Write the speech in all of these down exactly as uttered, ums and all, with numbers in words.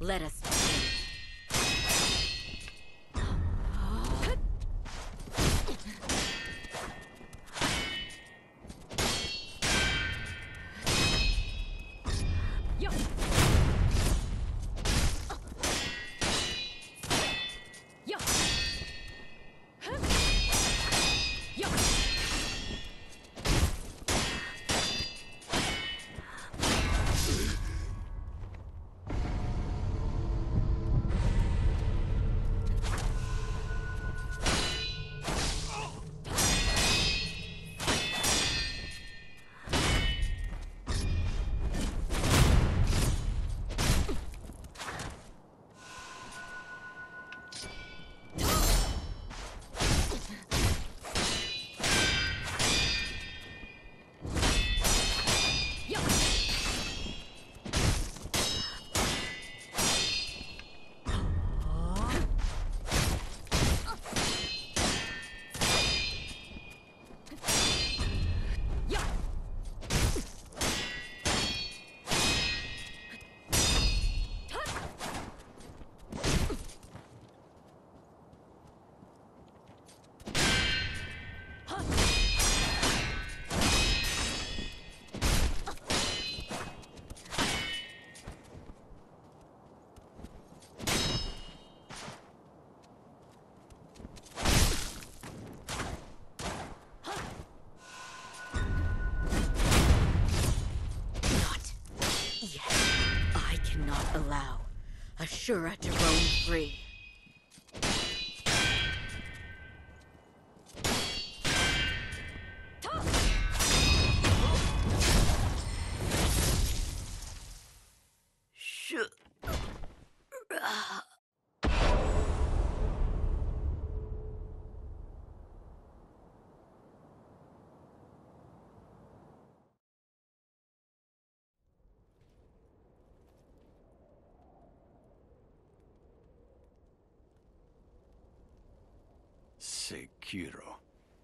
Let us begin. Allow Ashura to roam free. Sekiro.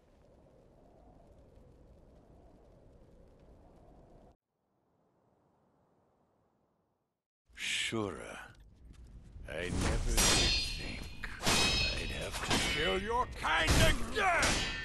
Shura, I never did think I'd have to kill your kind again!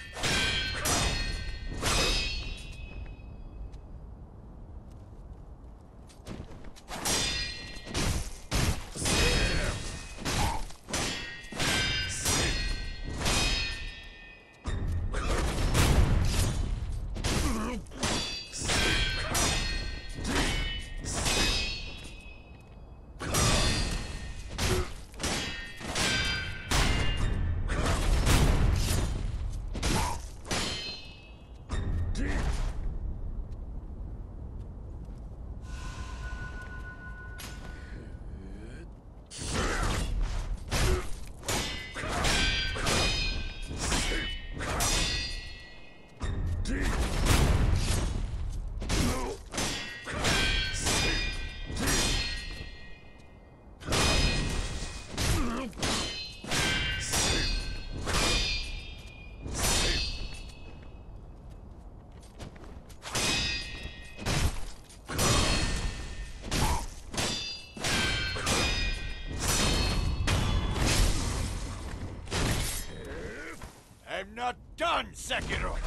I'm not done, Sekiro!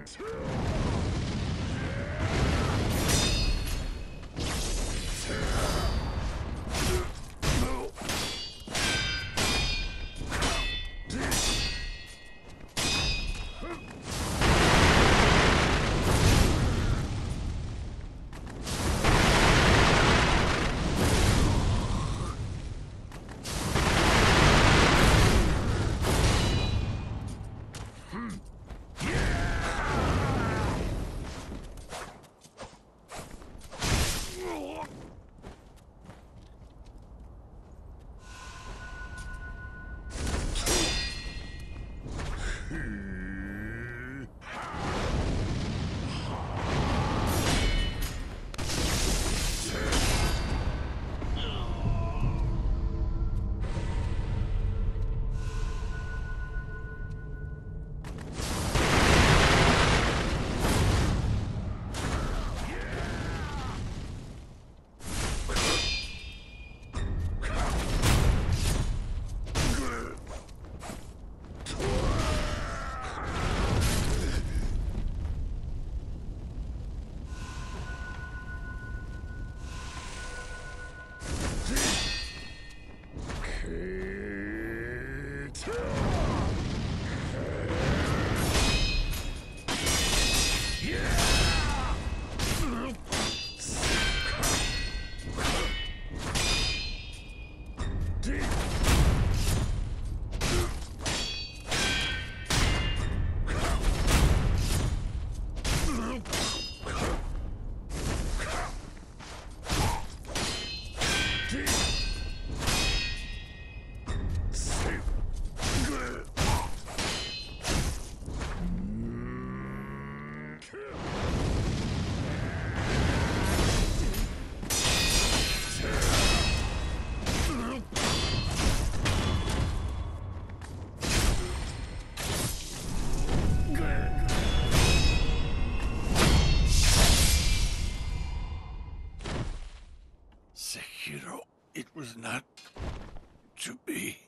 Sekiro, it was not to be.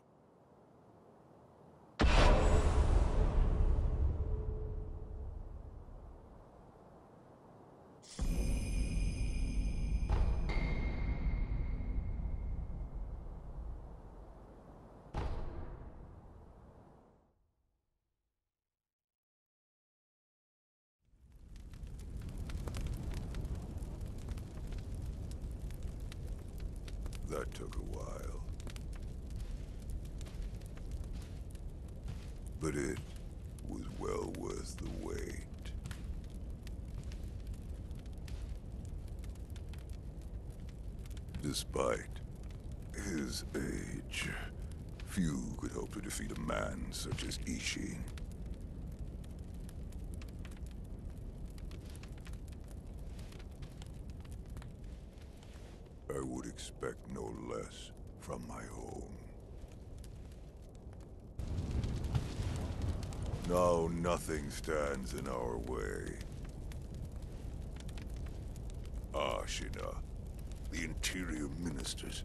That took a while. But it was well worth the wait. Despite his age, few could hope to defeat a man such as Ishin. I would expect no less from my own. Now nothing stands in our way. Ashina, the interior ministers,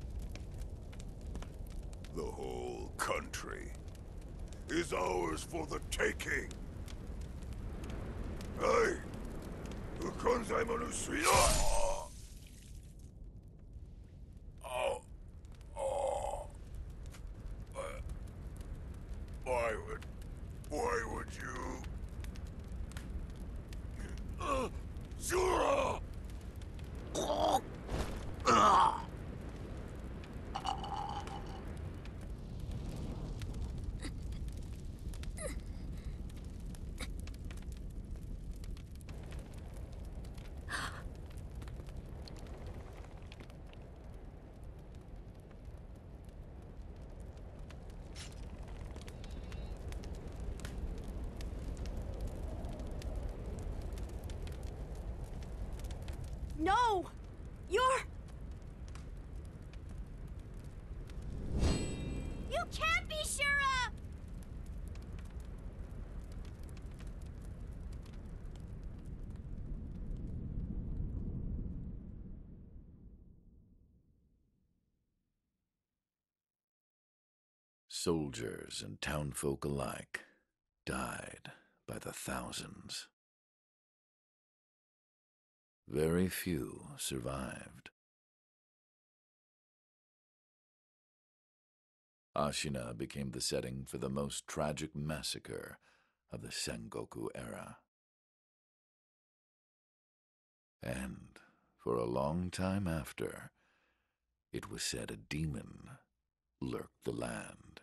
the whole country is ours for the taking. Hey, Ukonzai Manusuya! Why would... Why would you... Uh, Zura! No! You're... You can't be Shura! Soldiers and townfolk alike died by the thousands. Very few survived. Ashina became the setting for the most tragic massacre of the Sengoku era. And for a long time after, it was said a demon lurked the land.